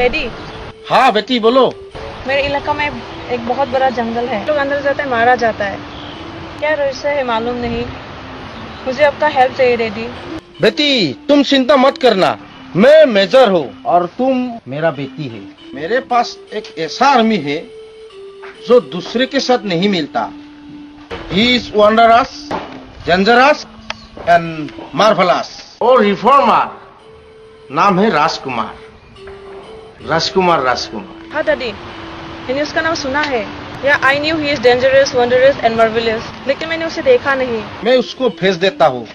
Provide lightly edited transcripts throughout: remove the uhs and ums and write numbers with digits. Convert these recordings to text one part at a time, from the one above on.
Daddy. हाँ बेटी बोलो। मेरे इलाका में एक बहुत बड़ा जंगल है, लोग अंदर जाते हैं मारा जाता है। क्या रहस्य है मालूम नहीं, मुझे आपका हेल्प चाहिए डैडी। बेटी तुम चिंता मत करना, मैं मेजर हूँ और तुम मेरा बेटी है। मेरे पास एक ऐसा आर्मी है जो दूसरे के साथ नहीं मिलता। He is wondrous, dangerous and marvelous। और रिफॉर्मर, नाम है राजकुमार। राजकुमार राजकुमार। हाँ डैडी, मैंने उसका नाम सुना है। Yeah I knew he is dangerous, wondrous and marvelous, लेकिन मैंने उसे देखा नहीं। मैं उसको भेज देता हूँ।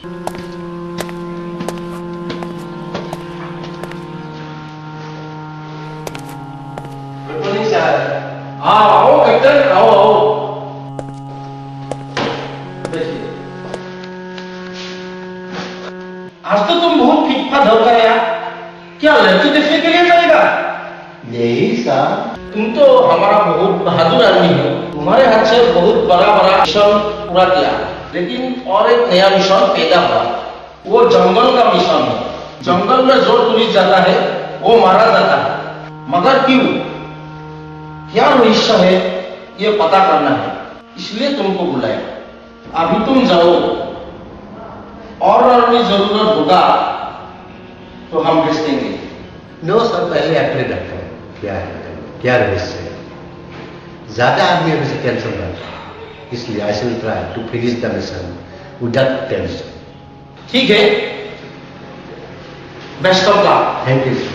आओ कैप्टन, आओ आओ। आज तो तुम बहुत फिट फाट हो गए यार। क्या लड़की देखने के लिए जाएगा? नहीं साहब, तुम तो हमारा बहुत बहादुर आदमी हो। तुम्हारे हाथ से बहुत बड़ा बड़ा मिशन पूरा किया, लेकिन और एक नया मिशन पैदा हुआ। वो जंगल का मिशन है। जंगल में जो टूरिस्ट जाता है वो मारा जाता है। मगर क्यों, क्या रहस्य है ये पता करना है, इसलिए तुमको बुलाया। अभी तुम जाओ, और अगर जरूरत होगा तो हम भेज देंगे। नो सर, पहले अपने डॉक्टर क्या है, क्या रहस्य है। ज्यादा आदमी अभी से टेंशन रहता है, इसलिए I will try to finish the mission without tension. ठीक है, best of luck. Thank you.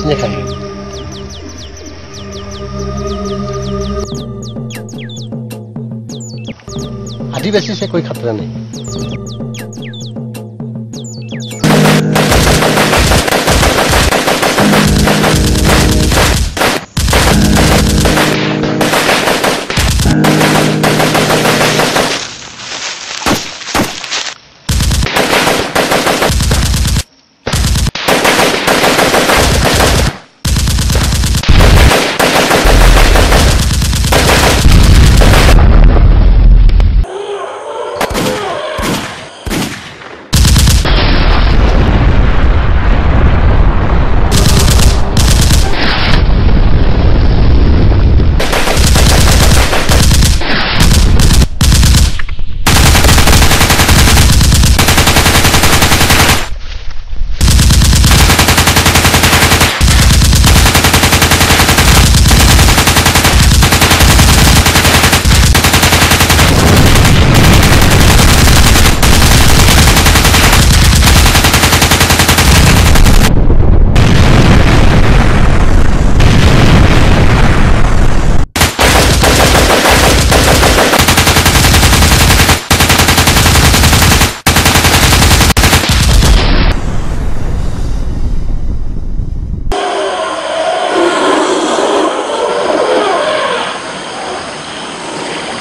किसने खाई? आदिवासी से कोई खतरा नहीं।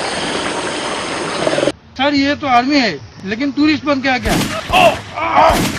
सर ये तो आर्मी है, लेकिन टूरिस्ट बन के आ गया।